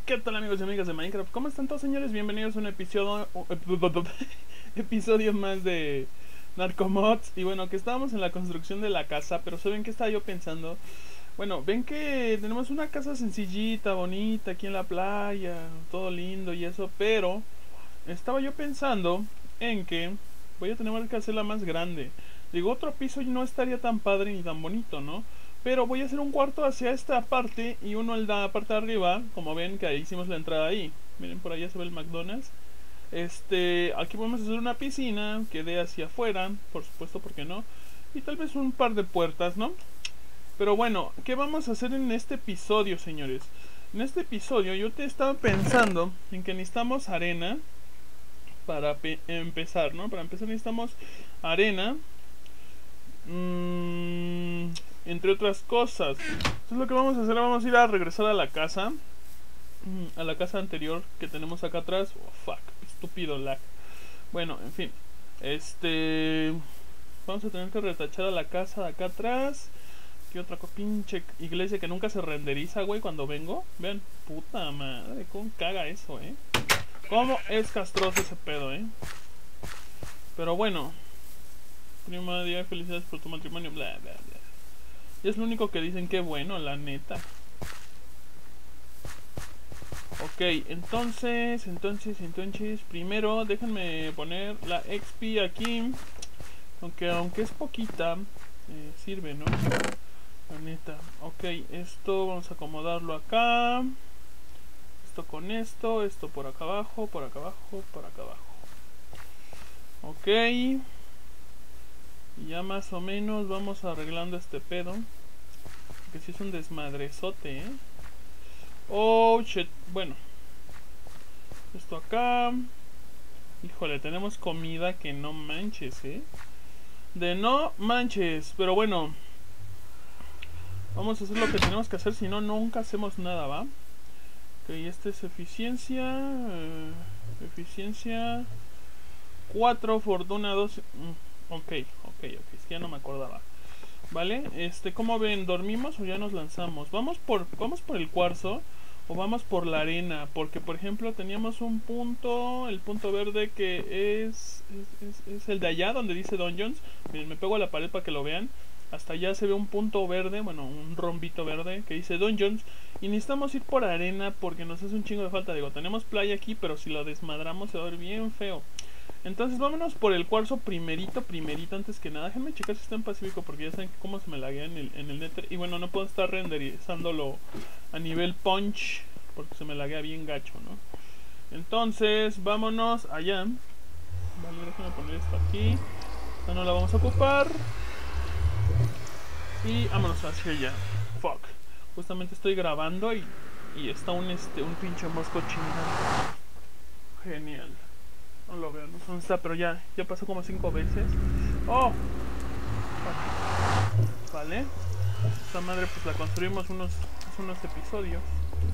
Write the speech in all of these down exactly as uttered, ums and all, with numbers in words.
¿Qué tal, amigos y amigas de Minecraft? ¿Cómo están todos, señores? Bienvenidos a un episodio episodio más de Narcomods. Y bueno, que estábamos en la construcción de la casa, pero ¿saben qué estaba yo pensando? Bueno, ven que tenemos una casa sencillita, bonita, aquí en la playa, todo lindo y eso, pero estaba yo pensando en que voy a tener que hacerla más grande. Digo, otro piso no estaría tan padre ni tan bonito, ¿no? Pero voy a hacer un cuarto hacia esta parte y uno en la parte de arriba, como ven que ahí hicimos la entrada ahí. Miren, por allá se ve el McDonald's. Este, aquí podemos hacer una piscina que dé hacia afuera, por supuesto, ¿por qué no? Y tal vez un par de puertas, ¿no? Pero bueno, ¿qué vamos a hacer en este episodio, señores? En este episodio yo te estaba pensando en que necesitamos arena para empezar, ¿no? Para empezar necesitamos arena, mmm, entre otras cosas. Entonces lo que vamos a hacer, vamos a ir a regresar a la casa, a la casa anterior que tenemos acá atrás. Oh, fuck, estúpido lag. Bueno, en fin, este, vamos a tener que retachar a la casa de acá atrás. ¿Qué otra cosa? Pinche iglesia que nunca se renderiza, güey, cuando vengo. Vean, puta madre, cómo caga eso, eh. Cómo es castroso ese pedo, eh. Pero bueno, prima día, felicidades por tu matrimonio, bla, bla, bla. Y es lo único que dicen, que bueno, la neta. Ok, entonces, entonces, entonces, primero déjenme poner la X P aquí. Aunque, aunque es poquita, eh, sirve, ¿no? La neta. Ok, esto vamos a acomodarlo acá. Esto con esto, esto por acá abajo, por acá abajo, por acá abajo. Ok. Y ya más o menos vamos arreglando este pedo. Que si sí es un desmadrezote, ¿eh? Oh, shit. Bueno. Esto acá. Híjole, tenemos comida que no manches, ¿eh? De no manches. Pero bueno. Vamos a hacer lo que tenemos que hacer. Si no, nunca hacemos nada, ¿va? Ok, esta es eficiencia. Uh, eficiencia. cuatro, fortuna dos. Mm, ok, ok, ok. Es que ya no me acordaba. Vale, este, ¿cómo ven? ¿Dormimos o ya nos lanzamos? ¿Vamos por, vamos por el cuarzo o vamos por la arena? Porque, por ejemplo, teníamos un punto, el punto verde que es, es, es, es el de allá donde dice Dungeons. Miren, me pego a la pared para que lo vean. Hasta allá se ve un punto verde, bueno, un rombito verde que dice Dungeons. Y necesitamos ir por arena porque nos hace un chingo de falta. Digo, tenemos playa aquí, pero si lo desmadramos se va a ver bien feo. Entonces vámonos por el cuarzo primerito, primerito, antes que nada. Déjenme checar si está en Pacífico porque ya saben cómo se me laguea en el, en el Nether. Y bueno, no puedo estar renderizándolo a nivel punch porque se me laguea bien gacho, ¿no? Entonces, vámonos allá. Vale, déjenme poner esto aquí. Esta no la vamos a ocupar. Y vámonos hacia allá. Fuck. Justamente estoy grabando y, y está un, este, un pinche mosco chingando. Genial. No lo veo, no sé dónde está, pero ya, ya pasó como cinco veces. ¡Oh! Vale. Esta madre pues la construimos unos, unos episodios.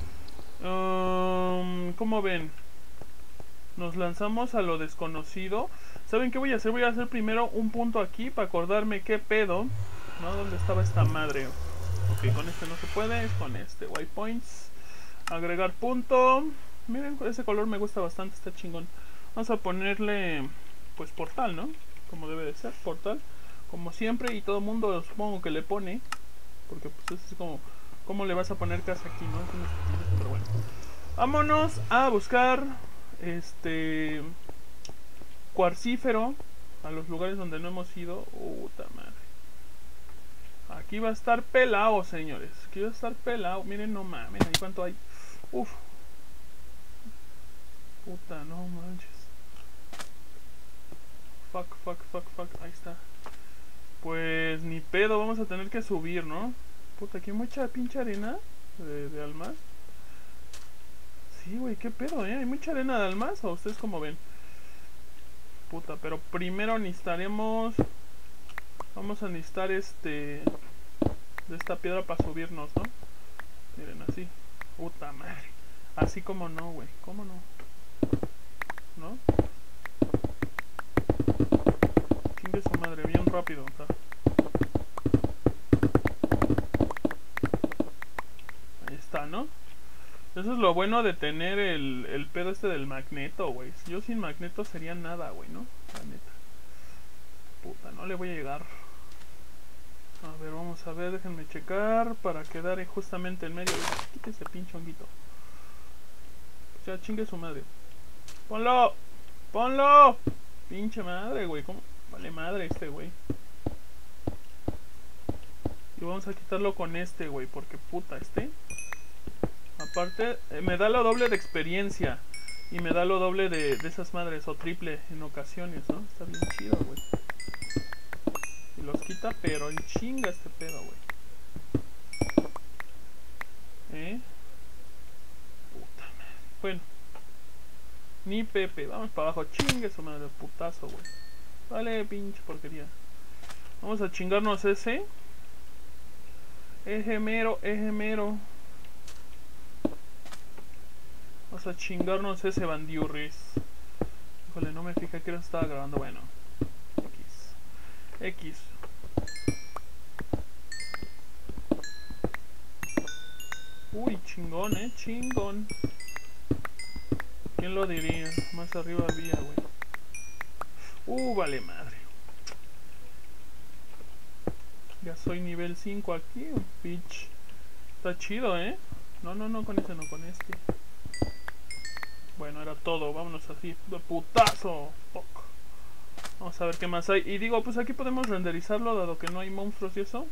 Um, ¿Cómo ven? Nos lanzamos a lo desconocido. ¿Saben qué voy a hacer? Voy a hacer primero un punto aquí para acordarme qué pedo, ¿no? ¿Dónde estaba esta madre? Ok, con este no se puede, es con este. White points. Agregar punto. Miren, ese color me gusta bastante, está chingón. Vamos a ponerle, pues, portal, ¿no? Como debe de ser, portal. Como siempre, y todo el mundo supongo que le pone. Porque pues es como, ¿cómo le vas a poner casa aquí, no? Es una estupidez, pero bueno. Vámonos a buscar, este, cuarcífero. A los lugares donde no hemos ido. Puta madre. Aquí va a estar pelado, señores. Aquí va a estar pelado. Miren, no mames, ahí cuánto hay. Uf. Puta, no manches. Fuck, fuck, fuck, fuck. Ahí está. Pues ni pedo, vamos a tener que subir, ¿no? Puta, aquí hay mucha pinche arena de, de almas. Sí, güey, qué pedo, ¿eh? ¿Hay mucha arena de almas? ¿O ustedes cómo ven? Puta, pero primero necesitaremos... Vamos a necesitar este... de esta piedra para subirnos, ¿no? Miren, así. Puta madre. Así como no, güey. ¿Cómo no? ¿No? Chingue su madre, bien rápido, o sea. Ahí está, ¿no? Eso es lo bueno de tener el, el pedo este del magneto, güey. Yo sin magneto sería nada, güey, ¿no? La neta. Puta, no le voy a llegar. A ver, vamos a ver, déjenme checar para quedar justamente en medio. Quite ese pinche honguito. Ya chingue su madre. ¡Ponlo! ¡Ponlo! Pinche madre, güey. ¿Cómo? Vale madre este, güey. Y vamos a quitarlo con este, güey. Porque puta, este. Aparte, eh, me da lo doble de experiencia. Y me da lo doble de, de esas madres. O triple en ocasiones, ¿no? Está bien chido, güey. Y los quita, pero en chinga este pedo, güey. ¿Eh? Puta madre. Bueno. Ni Pepe. Vamos para abajo. Chingue su madre. Putazo, güey. Vale, pinche porquería. Vamos a chingarnos ese. Eje mero, eje mero. Vamos a chingarnos ese bandiurris. Híjole, no me fija que lo estaba grabando. Bueno. X. X. Uy, chingón, eh. Chingón. ¿Quién lo diría? Más arriba había, güey. Uh, vale madre. Ya soy nivel cinco aquí, un pitch. Está chido, ¿eh? No, no, no, con ese no, con este. Bueno, era todo, vámonos así, de putazo. Fuck. Vamos a ver qué más hay. Y digo, pues aquí podemos renderizarlo, dado que no hay monstruos y eso.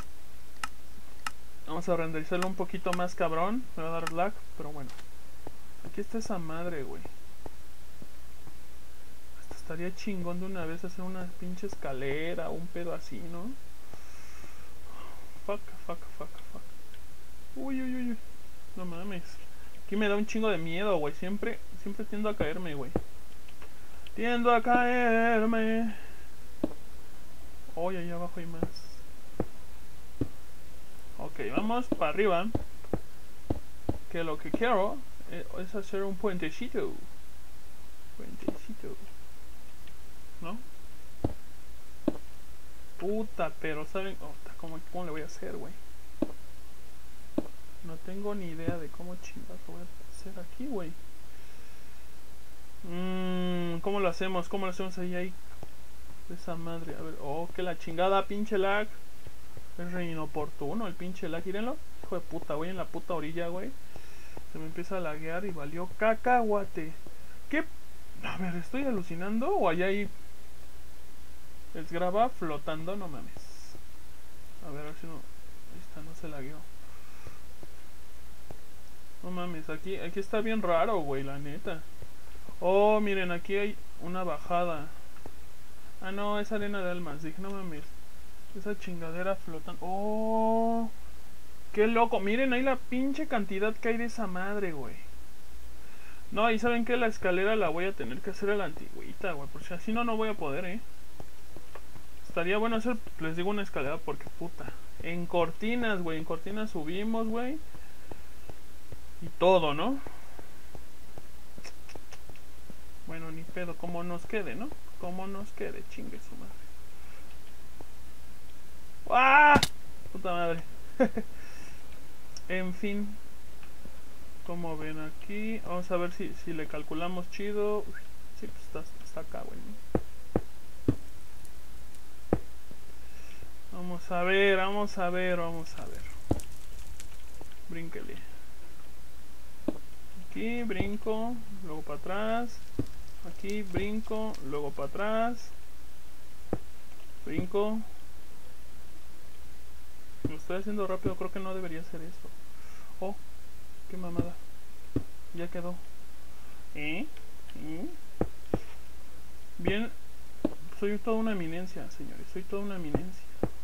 Vamos a renderizarlo un poquito más cabrón. Me va a dar lag, pero bueno. Aquí está esa madre, güey. Hasta estaría chingón de una vez hacer una pinche escalera o un pedo así, ¿no? Fuck, fuck, fuck, fuck. Uy, uy, uy, uy. No mames. Aquí me da un chingo de miedo, güey. Siempre, siempre tiendo a caerme, güey. Tiendo a caerme. Oye, ahí abajo hay más. Ok, vamos para arriba. Que lo que quiero es hacer un puentecito. Puentecito. ¿No? Puta, pero ¿saben? Oh, ¿cómo, ¿Cómo le voy a hacer, güey? No tengo ni idea de cómo chingados lo voy a hacer aquí, güey. Mmm, ¿cómo lo hacemos? ¿Cómo lo hacemos ahí, ahí? Esa madre, a ver. Oh, que la chingada, pinche lag. Es re inoportuno el pinche lag, mírenlo. Hijo de puta, voy en la puta orilla, güey. Se me empieza a laguear y valió cacahuate. ¿Qué? A ver, ¿estoy alucinando? ¿O allá hay... es graba flotando? No mames. A ver, a ver si no... Ahí está, no se lagueó. No mames, aquí, aquí está bien raro, güey, la neta. Oh, miren, aquí hay una bajada. Ah, no, es arena de almas. Dije, no mames. Esa chingadera flotando. Oh, qué loco. Miren ahí la pinche cantidad que hay de esa madre, güey. No, y saben que la escalera la voy a tener que hacer a la antigüita, güey. Porque así no, no voy a poder, eh. Estaría bueno hacer, les digo, una escalera porque puta. En cortinas, güey. En cortinas subimos, güey. Y todo, ¿no? Bueno, ni pedo, como nos quede, ¿no? Como nos quede, chingue su madre. ¡Ah! Puta madre. En fin. Como ven aquí. Vamos a ver si, si le calculamos chido. Uy, sí, pues está, está acá, güey, ¿no? Vamos a ver, vamos a ver, vamos a ver. Brínquele. Aquí brinco, luego para atrás. Aquí brinco, luego para atrás. Brinco. Lo estoy haciendo rápido, creo que no debería hacer esto. Oh, qué mamada. Ya quedó. ¿Eh? ¿Eh? Bien. Soy toda una eminencia, señores. Soy toda una eminencia.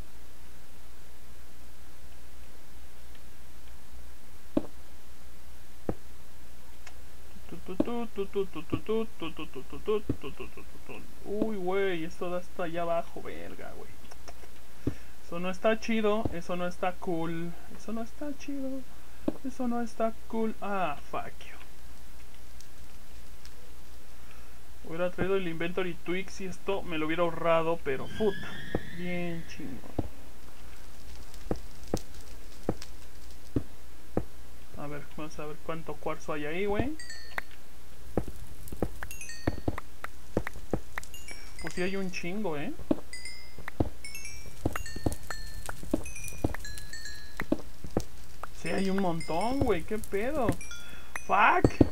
Uy, güey, esto da hasta allá abajo, verga, güey. Eso no está chido, eso no está cool. Eso no está chido. Eso no está cool. Ah, fuck you. Hubiera traído el Inventory Tweaks y esto me lo hubiera ahorrado, pero puta. Bien chingón. A ver, vamos a ver cuánto cuarzo hay ahí, güey. Pues sí hay un chingo, eh. Sí hay un montón, güey. ¿Qué pedo? Fuck.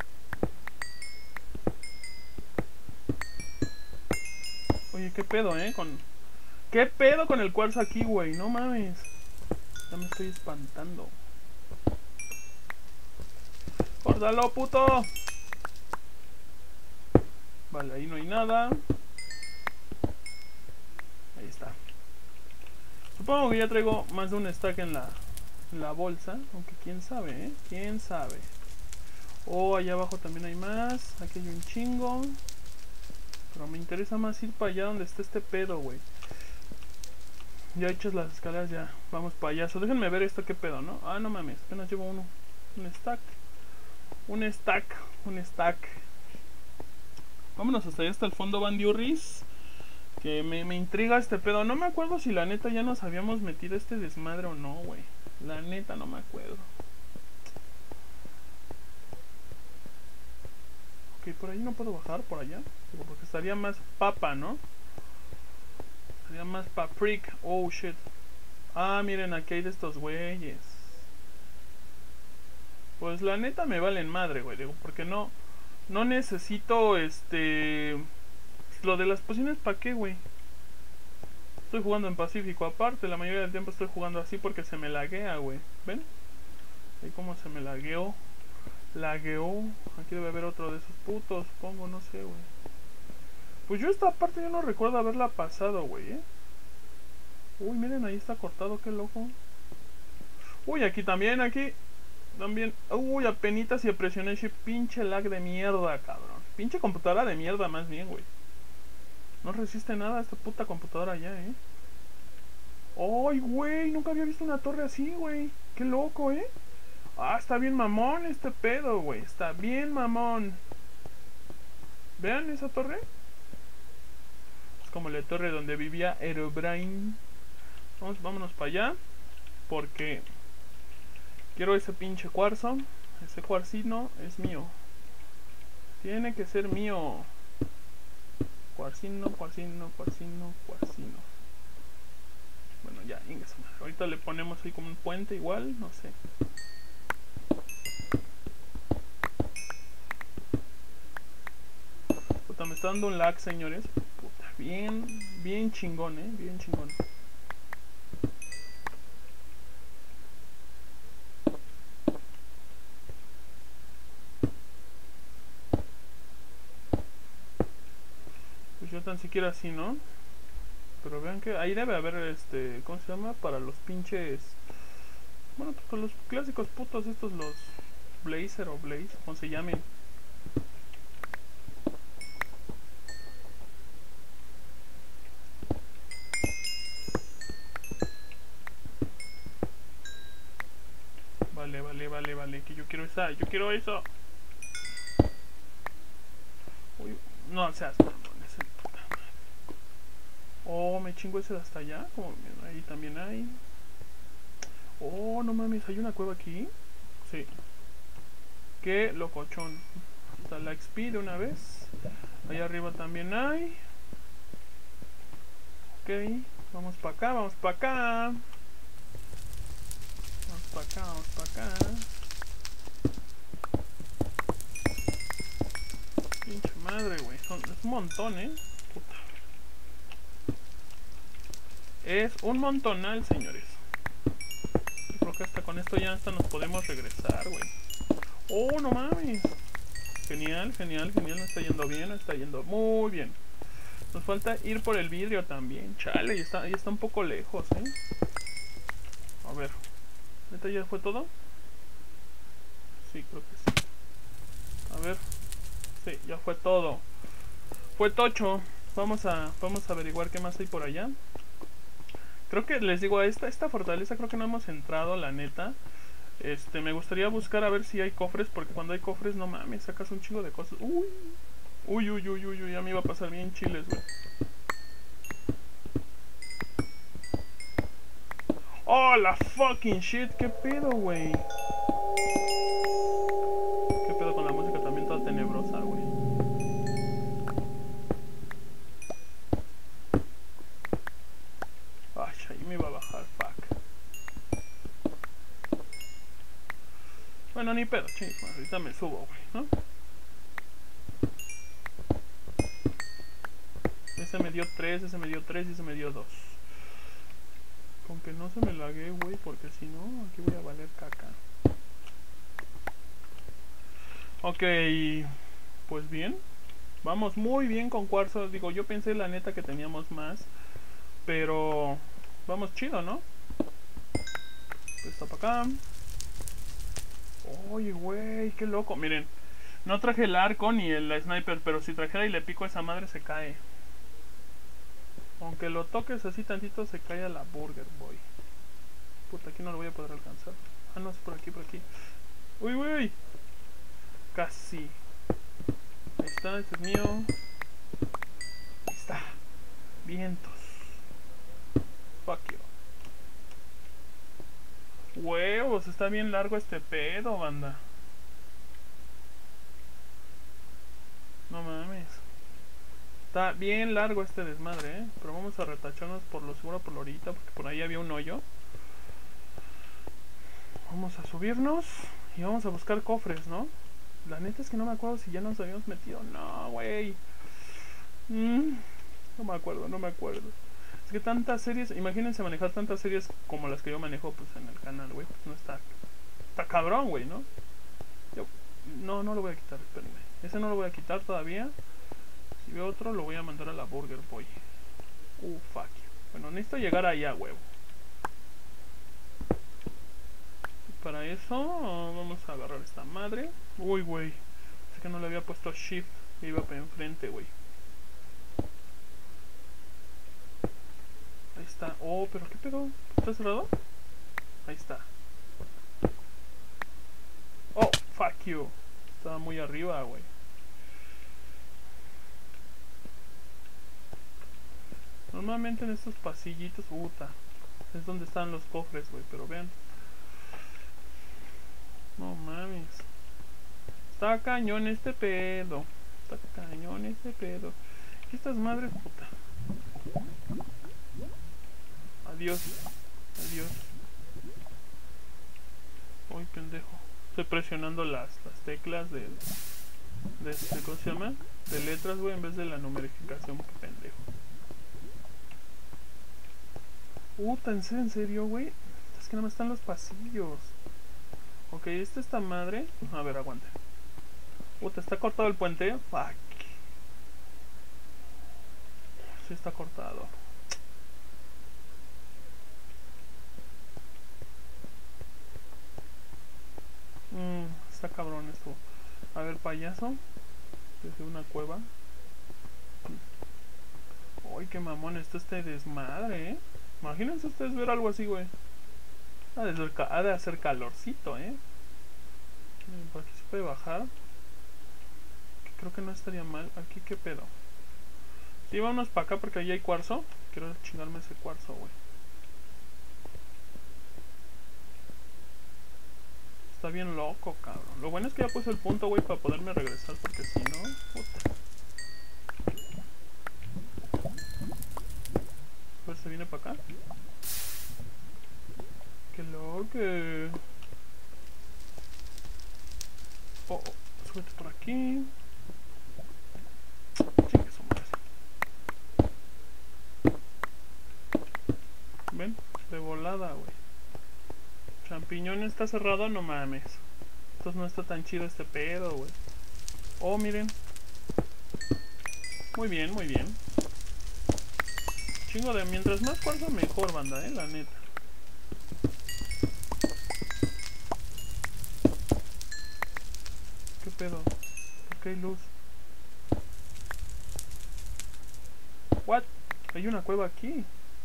Oye, ¿qué pedo, eh? Con... ¿Qué pedo con el cuarzo aquí, güey? No mames. Ya me estoy espantando. ¡Córdalo, puto! Vale, ahí no hay nada. Ahí está. Supongo que ya traigo más de un stack en la, en la bolsa. Aunque quién sabe, ¿eh? Quién sabe. Oh, allá abajo también hay más. Aquí hay un chingo. Pero me interesa más ir para allá donde está este pedo, güey. Ya hechas las escaleras, ya. Vamos para allá. So, déjenme ver esto, qué pedo, ¿no? Ah, no mames. Apenas llevo uno. Un stack. Un stack. Un stack. Vámonos hasta allá, hasta el fondo, Bandiurris. Que me, me intriga este pedo. No me acuerdo si la neta ya nos habíamos metido este desmadre o no, güey. La neta no me acuerdo. Ok, por ahí no puedo bajar, por allá. Porque estaría más papa, ¿no? Estaría más paprika. Oh, shit. Ah, miren, aquí hay de estos güeyes. Pues la neta me valen madre, güey. Digo, porque no... No necesito, este... Lo de las pociones, ¿para qué, güey? Estoy jugando en Pacífico. Aparte, la mayoría del tiempo estoy jugando así porque se me laguea, güey. ¿Ven? Ahí como se me lagueó. Lagueó. Aquí debe haber otro de esos putos, supongo, no sé, güey. Pues yo esta parte yo no recuerdo haberla pasado, güey, ¿eh? Uy, miren, ahí está cortado, qué loco. Uy, aquí también, aquí. También. Uy, apenitas y presioné ese pinche lag de mierda, cabrón. Pinche computadora de mierda, más bien, güey. No resiste nada esta puta computadora ya, ¿eh? ¡Ay, güey! Nunca había visto una torre así, güey. ¡Qué loco, eh! Ah, está bien mamón este pedo, güey. Está bien mamón. ¿Vean esa torre? Es como la torre donde vivía Herobrine. Vamos, vámonos para allá. Porque quiero ese pinche cuarzo. Ese cuarcino es mío. Tiene que ser mío. Cuarcino, cuarcino, cuarcino, cuarcino. Bueno, ya, ingas. Ahorita le ponemos ahí como un puente igual, no sé. Puta, me está dando un lag, señores. Puta, bien, bien chingón, eh, bien chingón. Pues yo tan siquiera así, ¿no? Pero vean que ahí debe haber, este, ¿cómo se llama? Para los pinches... Bueno, pues con los clásicos putos estos, los Blazer o Blaze, como se llamen. Vale, vale, vale, vale, que yo quiero esa, yo quiero eso. Uy, no seas mamón, ese puta madre. Oh, me chingo ese de hasta allá, como ahí también hay. Oh, no mames, ¿hay una cueva aquí? Sí. Qué locochón. Está la X P de una vez. Allá arriba también hay. Ok, vamos para acá, vamos para acá. Vamos para acá, vamos para acá. Pinche madre, güey. Es un montón, eh. Puta. Es un montonal, señores. Yo creo que hasta con esto ya hasta nos podemos regresar, güey. Oh, no mames. Genial, genial, genial. Nos está yendo bien, nos está yendo muy bien. Nos falta ir por el vidrio también. Chale, ya está, ya está un poco lejos, eh. A ver. ¿Neta ya fue todo? Sí, creo que sí. A ver. Sí, ya fue todo. Fue tocho. Vamos a, vamos a averiguar qué más hay por allá. Creo que les digo, a esta, esta fortaleza creo que no hemos entrado, la neta. Este, me gustaría buscar a ver si hay cofres, porque cuando hay cofres, no mames, sacas un chingo de cosas. Uy, uy, uy, uy, uy, uy, ya me iba a pasar bien chiles, güey. Oh, la fucking shit, qué pedo, güey. ¿Qué pedo con la música también toda tenebrosa, güey? Ay, ahí me iba a bajar, fuck. Bueno, ni pedo, chingos, ahorita me subo, güey, ¿no? Ese me dio tres, ese me dio tres y ese me dio dos. Con que no se me lague, güey, porque si no, aquí voy a valer caca. Ok, pues bien. Vamos muy bien con cuarzo. Digo, yo pensé la neta que teníamos más. Pero vamos chido, ¿no? Está para acá. Oye, güey, qué loco. Miren, no traje el arco ni el sniper, pero si trajera y le pico a esa madre se cae. Aunque lo toques así tantito se cae a la Burger Boy. Puta, aquí no lo voy a poder alcanzar. Ah, no, es por aquí, por aquí. Uy, uy, uy. Casi. Ahí está, este es mío. Ahí está. Vientos. Fuck you. Huevos, está bien largo este pedo, banda. No mames. Está bien largo este desmadre, ¿eh? Pero vamos a retacharnos por lo seguro por lo ahorita, porque por ahí había un hoyo. Vamos a subirnos y vamos a buscar cofres, ¿no? La neta es que no me acuerdo si ya nos habíamos metido. No, güey. Mm, no me acuerdo, no me acuerdo. Es que tantas series, imagínense manejar tantas series como las que yo manejo pues en el canal, güey. Pues no está... Está cabrón, güey, ¿no? Yo, no, no lo voy a quitar, espérenme. Ese no lo voy a quitar todavía. Si veo otro, lo voy a mandar a la Burger Boy. Uh, fuck you. Bueno, necesito llegar allá, huevo. Y para eso, vamos a agarrar esta madre. Uy, güey. Es que no le había puesto shift. Y iba para enfrente, güey. Ahí está. Oh, pero ¿qué pedo? ¿Está cerrado? Ahí está. Oh, fuck you. Estaba muy arriba, güey. Normalmente en estos pasillitos, puta, es donde están los cofres, güey, pero vean. No mames. Está cañón este pedo. Está cañón este pedo. ¿Qué estas madres, puta? Adiós. Adiós. Uy, pendejo. Estoy presionando las, las teclas de, de este, ¿cómo se llama? De letras, güey, en vez de la numerificación, qué pendejo. Puta, ¿en serio, en serio, güey? Es que no me están los pasillos. Ok, esta esta madre. A ver, aguante. Puta, ¿está cortado el puente? Fuck. Sí está cortado. Mmm, está cabrón esto. A ver, payaso. Desde una cueva. Uy, qué mamón está este desmadre, eh. Imagínense ustedes ver algo así, güey. Ha de, ser, ha de hacer calorcito, eh. Por aquí se puede bajar. Creo que no estaría mal. Aquí, ¿qué pedo? Sí, vámonos para acá porque ahí hay cuarzo. Quiero chingarme ese cuarzo, güey. Está bien loco, cabrón. Lo bueno es que ya puse el punto, güey, para poderme regresar. Porque si no, puta. A ver, se viene para acá. Qué loco. Oh, oh, súbete por aquí. Chingue su madre. Ven, de volada, güey. Champiñón está cerrado, no mames. Entonces no está tan chido este pedo, güey. Oh, miren. Muy bien, muy bien. Chingo de... Mientras más cuarzo, mejor, banda, eh, la neta. ¿Qué pedo? ¿Por qué hay luz? What? Hay una cueva aquí.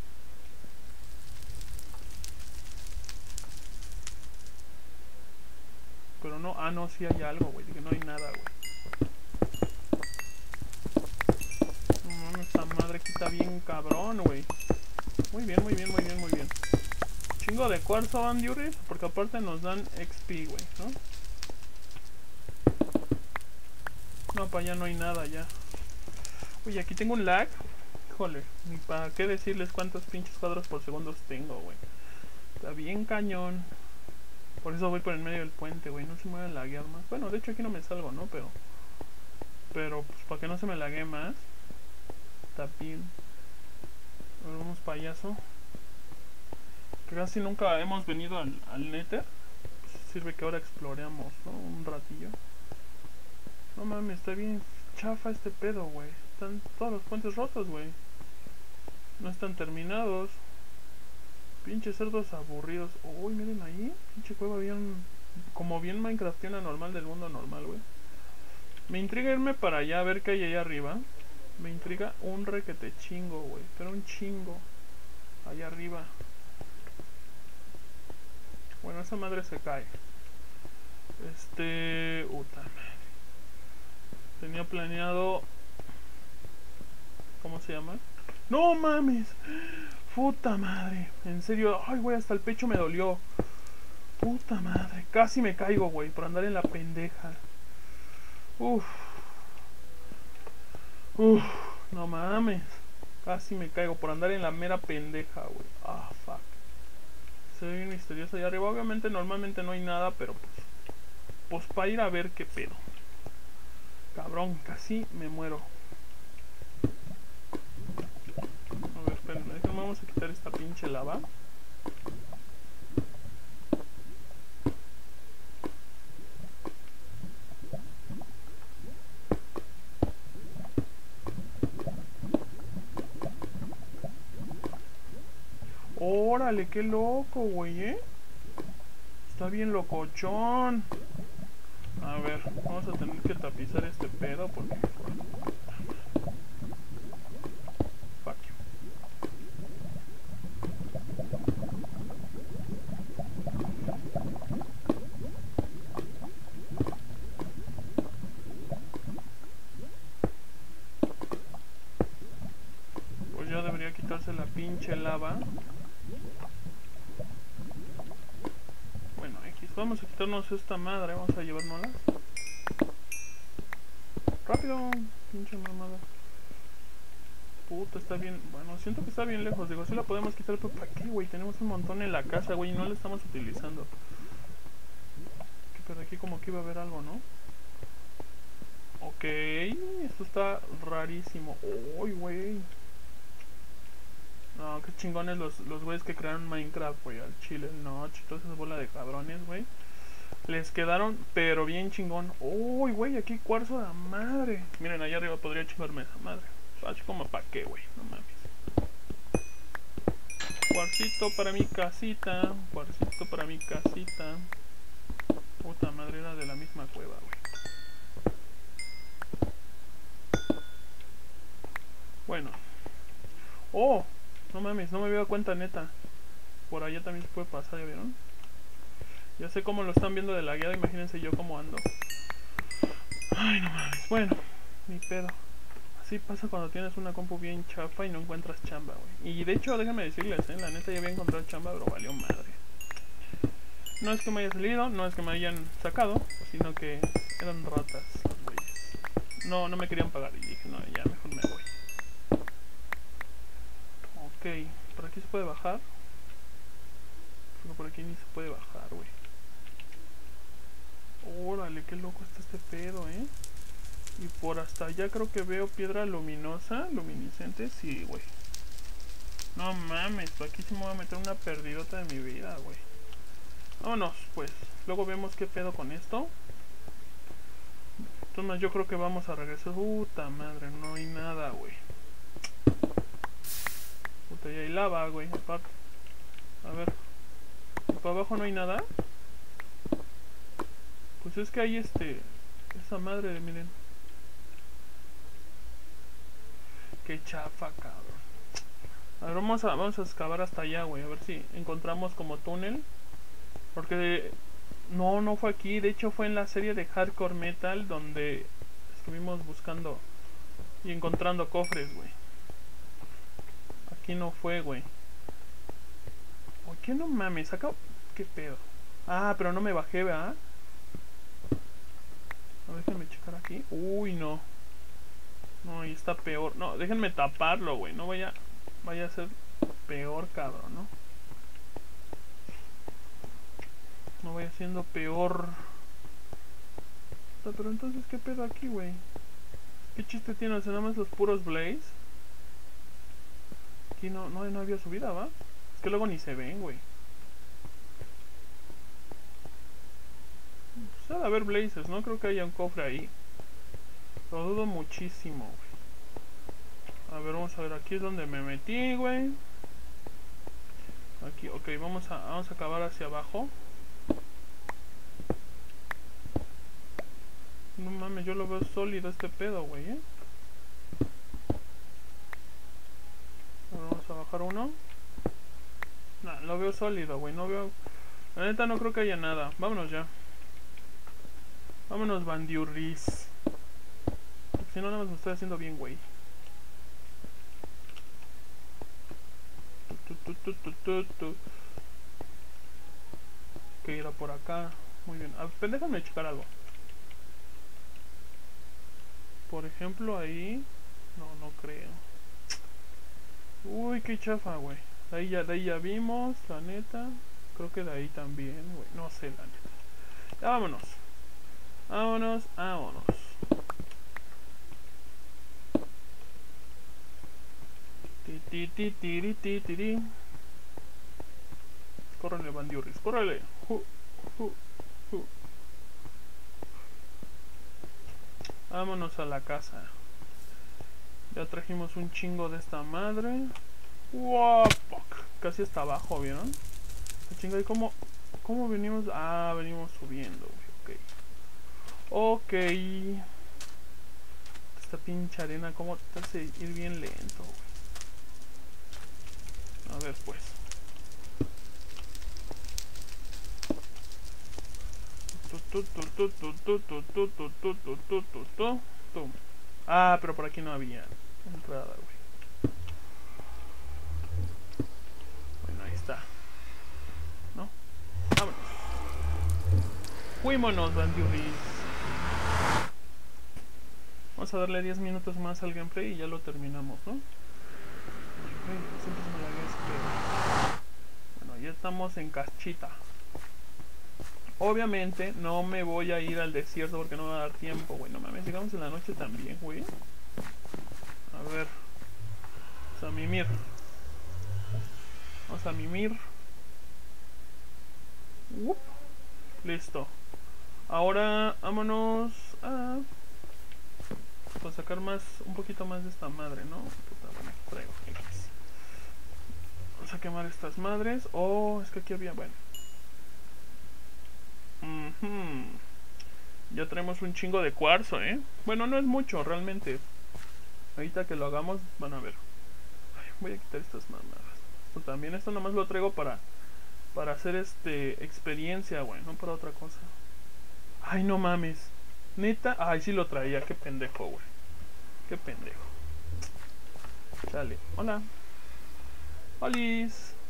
Pero no, ah no, sí hay algo, güey. Dije, no hay nada, güey. No mames, esta madre aquí está bien cabrón, güey. Muy bien, muy bien, muy bien, muy bien. Chingo de cuarzo, Bandiuris, porque aparte nos dan X P, güey, ¿no? No, para allá no hay nada ya. Uy, aquí tengo un lag. Híjole, ni para qué decirles cuántos pinches cuadros por segundos tengo, güey. Está bien cañón. Por eso voy por el medio del puente, güey. No se me va a laguear más. Bueno, de hecho aquí no me salgo, ¿no? Pero... Pero, pues, para que no se me laguee más. Está bien. A ver, vamos payaso. Que casi nunca hemos venido al, al Nether. Pues sirve que ahora exploremos, ¿no? Un ratillo. No mames, está bien chafa este pedo, güey. Están todos los puentes rotos, güey. No están terminados. Pinches cerdos aburridos. Uy, miren ahí. Pinche cueva bien... Como bien Minecraftiana normal del mundo normal, güey. Me intriga irme para allá a ver qué hay allá arriba. Me intriga un requete chingo, güey. Pero un chingo. Allá arriba. Bueno, esa madre se cae. Este... Uta madre. Tenía planeado... ¿Cómo se llama? ¡No mames! Puta madre. En serio. Ay, güey, hasta el pecho me dolió. Puta madre. Casi me caigo, güey, por andar en la pendeja. Uf. Uf. No mames. Casi me caigo por andar en la mera pendeja, güey. Ah, fuck. Se ve bien misterioso allá arriba. Obviamente, normalmente no hay nada, pero pues... Pues para ir a ver qué pedo. Cabrón, casi me muero. A ver, espérenme, déjenme, vamos a quitar esta pinche lava. Órale, qué loco, güey, ¿eh? Está bien locochón. A ver, vamos a tener que tapizar este pedo porque... Fuck you. Pues ya debería quitarse la pinche lava. Bueno, X, vamos a quitarnos esta madre, vamos a llevárnosla. Rápido, pinche mamada. Puta, está bien, bueno, siento que está bien lejos. Digo, sí la podemos quitar, pero ¿para qué, güey? Tenemos un montón en la casa, güey, y no la estamos utilizando. Pero aquí como que iba a haber algo, ¿no? Ok, esto está rarísimo. Uy, güey. No, qué chingones los, los güeyes que crearon Minecraft, güey, al chile, no, todas esas bolas de cabrones, güey. Les quedaron, pero bien chingón. Uy, güey, aquí cuarzo de madre. Miren, allá arriba podría chingarme esa madre. Así como pa' qué, güey, no mames. Cuarcito para mi casita, cuarcito para mi casita. Puta madre, era de la misma cueva, güey. Bueno. Oh, no mames, no me había dado cuenta, neta. Por allá también se puede pasar, ¿ya vieron? Ya sé cómo lo están viendo de la guiada, imagínense yo cómo ando. Ay, no mames. Bueno, ni pedo. Así pasa cuando tienes una compu bien chafa y no encuentras chamba, güey. Y de hecho, déjenme decirles, eh, la neta ya había encontrado chamba, pero valió madre. No es que me haya salido, no es que me hayan sacado, sino que eran ratas los güeyes. No, no me querían pagar y dije, no, ya mejor me voy. Ok, por aquí se puede bajar. Pero por aquí ni se puede bajar, güey. Órale, qué loco está este pedo, eh. Y por hasta allá creo que veo piedra luminosa, luminiscente, sí, güey. No mames, aquí sí me voy a meter una perdidota de mi vida, güey. Vámonos, pues. Luego vemos qué pedo con esto. Entonces yo creo que vamos a regresar. Puta madre, no hay nada, güey. Puta, ya hay lava, güey, aparte. A ver. ¿Y para abajo no hay nada? Pues es que hay este... Esa madre, miren. Qué chafa, cabrón. A ver, vamos a, vamos a excavar hasta allá, güey. A ver si encontramos como túnel. Porque... De... No, no fue aquí. De hecho fue en la serie de Hardcore Metal donde estuvimos buscando y encontrando cofres, güey. Aquí no fue, güey. ¿Por qué no mames? Acá... ¿Qué pedo? Ah, pero no me bajé, ¿verdad? A ver, déjenme checar aquí. Uy, no. No, ahí está peor. No, déjenme taparlo, güey. No vaya... Vaya a ser peor, cabrón, ¿no? No vaya siendo peor. Pero entonces, ¿qué pedo aquí, güey? ¿Qué chiste tiene? O sea, nada más los puros Blaze. Aquí no, no, no había subida, ¿va? Es que luego ni se ven, güey. Pues ha de haber Blazes, no creo que haya un cofre ahí. Lo dudo muchísimo, güey. A ver, vamos a ver, aquí es donde me metí, güey. Aquí, ok, vamos a, vamos a acabar hacia abajo. No mames, yo lo veo sólido este pedo, güey, eh. Ahora vamos a bajar uno. Nah, lo veo sólido, güey, no veo... La neta no creo que haya nada. Vámonos ya. Vámonos, bandiurris. Si no, nada más me estoy haciendo bien, güey. Tu, tu, tu, tu, tu. Que irá por acá. Muy bien. A ver, déjame checar algo. Por ejemplo, ahí... No, no creo. Uy, qué chafa, güey. De ahí ya, de ahí ya vimos, la neta. Creo que de ahí también, güey. No sé, la neta. Ya vámonos. Vámonos, vámonos. Ti, ti, ti, tiri, ti, tiri. Córrele, bandiurris, córrele. Uh, uh, uh. Vámonos a la casa. Ya trajimos un chingo de esta madre. Wow, casi hasta abajo, ¿vieron? La chinga, ¿y cómo, cómo venimos? Ah, venimos subiendo, güey. Ok. Ok. Esta pinche arena, ¿cómo te hace ir bien lento, güey? A ver, pues. Ah, pero por aquí no había entrada, güey. Bueno, ahí está. ¿No? Vámonos. Fuímonos, bandiurris. Vamos a darle diez minutos más al gameplay y ya lo terminamos, ¿no? Ay, siempre se me laguea ese pedo. Bueno, ya estamos en Cachita. Obviamente no me voy a ir al desierto porque no me va a dar tiempo, güey. No mames, llegamos en la noche también, güey. A ver. Vamos a mimir. Vamos a mimir. Uh, listo. Ahora vámonos a... Pues sacar más, un poquito más de esta madre, ¿no? Puta, bueno, traigo X. Vamos a quemar estas madres. Oh, es que aquí había, bueno. Uh-huh. Ya tenemos un chingo de cuarzo, ¿eh? Bueno, no es mucho, realmente. Ahorita que lo hagamos, van a ver. Ay, voy a quitar estas mamadas. Esto también, esto nomás lo traigo para Para hacer este experiencia, güey, no para otra cosa. Ay, no mames. Neta, ay, sí lo traía, qué pendejo, güey. Qué pendejo. Chale, hola. Olis.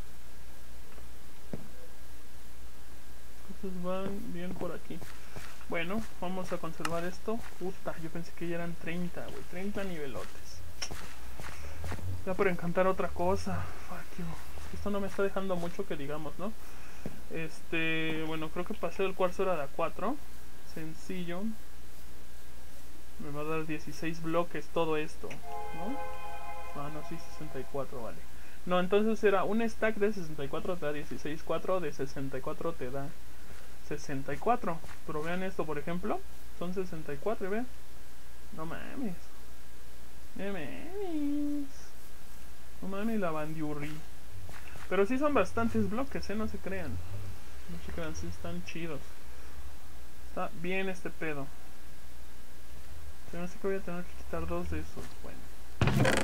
Cosas van bien por aquí. Bueno, vamos a conservar esto. Puta, yo pensé que ya eran treinta, güey. treinta nivelotes. Ya por encantar otra cosa. Fuck you. Esto no me está dejando mucho que digamos, ¿no? Este, bueno, creo que pasé el cuarzo era de a cuatro. Sencillo. Me va a dar dieciséis bloques todo esto, ¿no? Ah, no, sí, sesenta y cuatro, vale. No, entonces era un stack de sesenta y cuatro te da dieciséis, cuatro de sesenta y cuatro te da sesenta y cuatro. Pero vean esto, por ejemplo, son sesenta y cuatro, y vean. No mames. No mames. No mames la bandiurri. Pero sí son bastantes bloques, ¿eh? No se crean. No se crean, sí están chidos. Está bien este pedo. Pero no sé que voy a tener que quitar dos de esos. Bueno.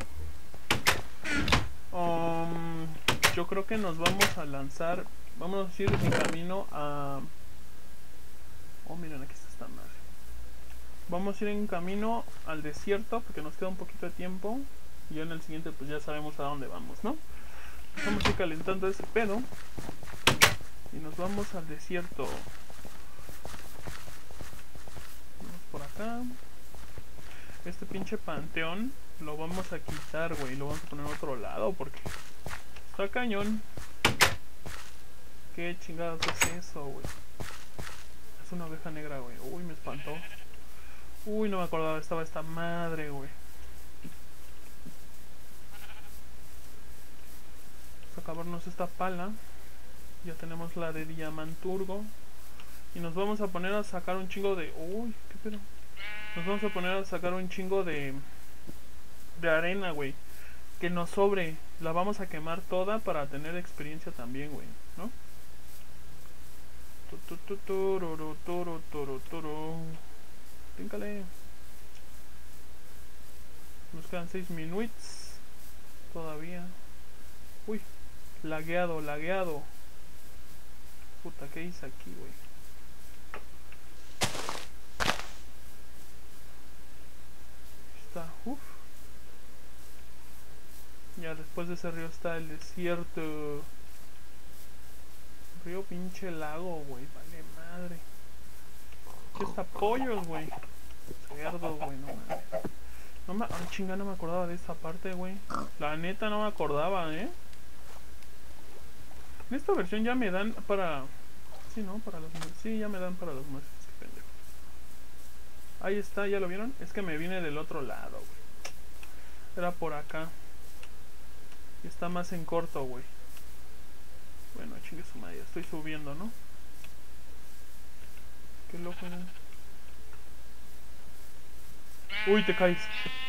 Um, yo creo que nos vamos a lanzar. Vamos a ir en camino a... Oh, miren, aquí está esta madre. Vamos a ir en camino al desierto porque nos queda un poquito de tiempo. Y ya en el siguiente pues ya sabemos a dónde vamos, ¿no? Vamos a ir calentando ese pedo. Y nos vamos al desierto. Vamos por acá. Este pinche panteón lo vamos a quitar, güey. Lo vamos a poner a otro lado porque está cañón. ¿Qué chingados es eso, güey? Es una oveja negra, güey. Uy, me espantó. Uy, no me acordaba. Estaba esta madre, güey. Vamos a acabarnos esta pala. Ya tenemos la de Diamanturgo. Y nos vamos a poner a sacar un chingo de... Uy, qué pedo. Nos vamos a poner a sacar un chingo de... De arena, güey. Que nos sobre. La vamos a quemar toda para tener experiencia también, güey. ¿No? Toro, toro, toro, toro. Píncale. Nos quedan seis minutos. Todavía. Uy. Lagueado, lagueado. Puta, ¿qué hice aquí, güey? Está, uff. Ya después de ese río está el desierto. Río pinche lago, güey. Vale madre. ¿Qué está pollos, güey? Cerdo, güey, no mames. No me... Ah, chinga, no me acordaba de esa parte, güey. La neta no me acordaba, ¿eh? En esta versión ya me dan para... Sí, ¿no? Para los... Sí, ya me dan para los muestros. Qué pendejo. Ahí está, ¿ya lo vieron? Es que me vine del otro lado, güey. Era por acá. Y está más en corto, güey. Bueno, chingue su madre, estoy subiendo, ¿no? Qué loco, ¿no? Uy, te caes.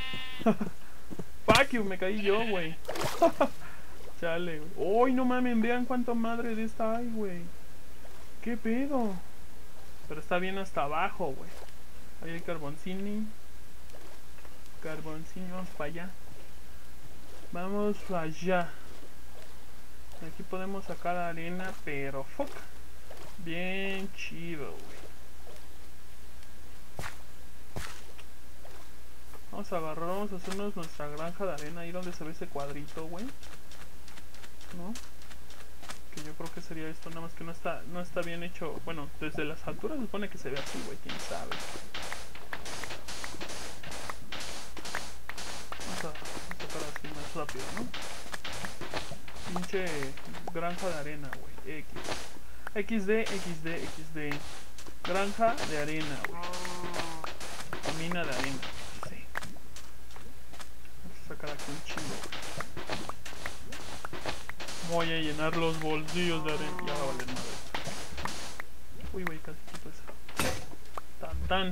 Fuck you, me caí yo, güey. Chale, güey. Uy, no mames, vean cuánta madre de esta hay, güey. ¿Qué pedo? Pero está bien hasta abajo, güey. Ahí hay carboncini. Carboncini, vamos para allá. Vamos allá. Aquí podemos sacar arena, pero fuck. Bien chido, güey. Vamos a agarrar, vamos a hacernos nuestra granja de arena. Ahí donde se ve ese cuadrito, güey. ¿No? Que yo creo que sería esto, nada más que no está, no está bien hecho. Bueno, desde las alturas se supone que se ve así, güey, quién sabe. Vamos a, vamos a sacar así más rápido, ¿no? Pinche granja de arena, güey. X. XD, XD, XD. Granja de arena, güey. Mina de arena. Sí. Vamos a sacar aquí un chingo, güey. Voy a llenar los bolsillos de arena. Ya va a valer madre. Uy, güey, casi quito eso. Tan tan.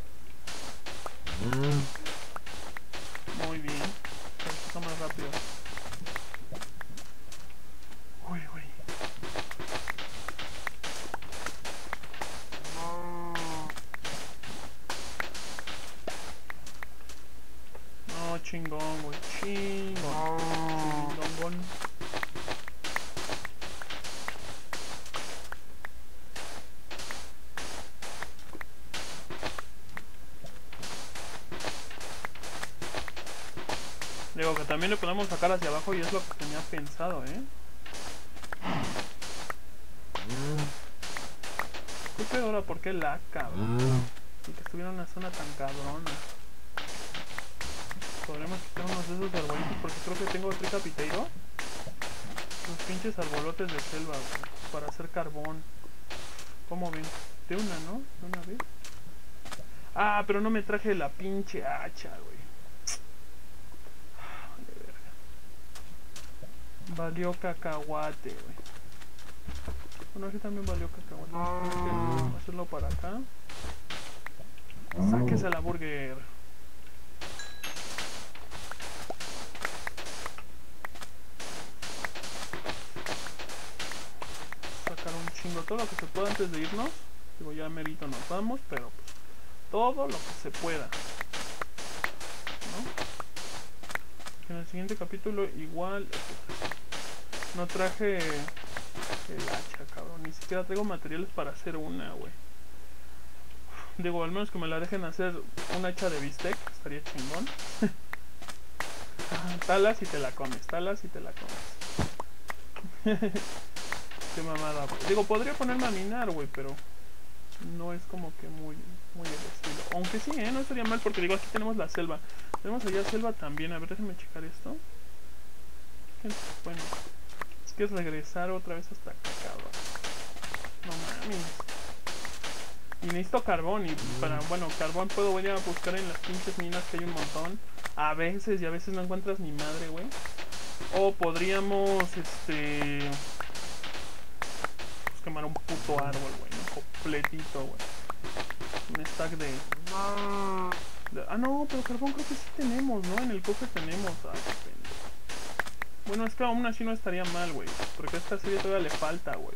Muy bien. Está más rápido. Uy, güey. No, chingón, güey. Chingón. Chingón. Digo que también le podemos sacar hacia abajo y es lo que tenía pensado, ¿eh? ¿Qué pedo ahora? ¿Por qué la cabrón? Y que estuviera en una zona tan cabrona. Podremos quitar unos de esos arbolitos porque creo que tengo tricapiteiro. Los pinches arbolotes de selva, güey, para hacer carbón. ¿Cómo ven? De una, ¿no? De una vez. Ah, pero no me traje la pinche hacha, güey. Valió cacahuate, güey. Bueno, aquí también valió cacahuate. Vamos a hacerlo para acá. Sáquese la burger. Sacar un chingo, todo lo que se pueda antes de irnos. Digo, ya merito nos vamos, pero pues todo lo que se pueda, ¿no? En el siguiente capítulo igual no traje el hacha, cabrón. Ni siquiera traigo materiales para hacer una, güey. Digo, al menos que me la dejen hacer un hacha de bistec, estaría chingón. Talas y te la comes, talas y te la comes. Qué mamada, güey. Digo, podría ponerme a minar, güey, pero no es como que muy, muy el estilo. Aunque sí, ¿eh? No estaría mal porque digo, aquí tenemos la selva. Tenemos allá selva también. A ver, déjenme checar esto. Bueno, es que es regresar otra vez hasta acá, cabrón. No mames. Y necesito carbón. Y para, bueno, carbón puedo ir a buscar en las pinches minas que hay un montón. A veces, y a veces no encuentras ni madre, güey. O podríamos, este... pues quemar un puto árbol, güey. Un completito, güey. Un stack de... de... Ah, no, pero carbón creo que sí tenemos, ¿no? En el cofre tenemos. Ah, qué pendejo. Bueno, es que aún así no estaría mal, güey. Porque a esta serie todavía le falta, güey.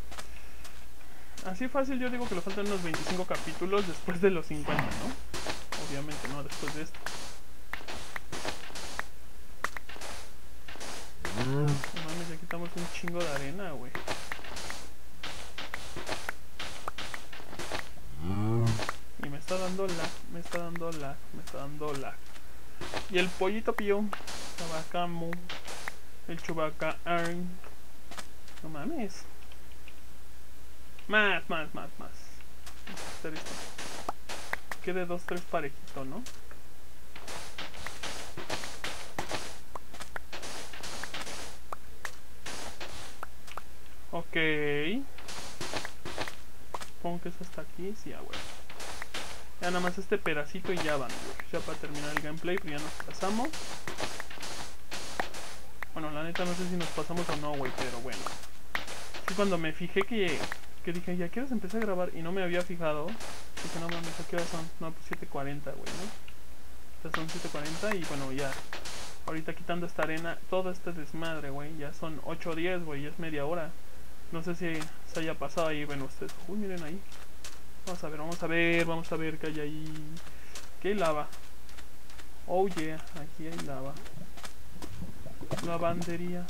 Así fácil yo digo que le faltan unos veinticinco capítulos después de los cincuenta, ¿no? Obviamente, no, después de esto. No mames, ya quitamos un chingo de arena, güey. Y me está dando lag, me está dando lag, me está dando lag. Y el pollito pío, Tabacamu, el Chubaca Arn. No mames. Más, más, más, más. Vamos a hacer esto. Quede dos, tres parejito, ¿no? Ok. Supongo que es hasta aquí. Sí, ya, güey. Ya nada más este pedacito y ya van, güey. Ya para terminar el gameplay, pues ya nos pasamos. Bueno, la neta no sé si nos pasamos o no, güey, pero bueno. Sí, cuando me fijé que, que dije, ya quieres empezar a grabar y no me había fijado. Dije, no mames, ¿a qué hora son? No, pues siete cuarenta, güey, ¿no? Ya son siete cuarenta y bueno, ya. Ahorita quitando esta arena, todo este desmadre, güey. Ya son ocho diez, güey, ya es media hora. No sé si se haya pasado ahí, bueno, ustedes. Uy, miren ahí. Vamos a ver, vamos a ver, vamos a ver qué hay ahí. ¿Qué hay lava? Oh yeah, aquí hay lava. Lavandería.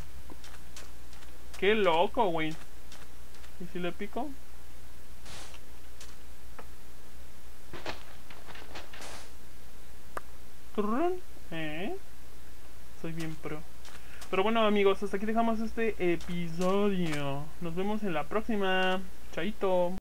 Qué loco, güey. ¿Y si le pico? ¿Eh? Soy bien pro. Pero bueno, amigos, hasta aquí dejamos este episodio. Nos vemos en la próxima. Chaito.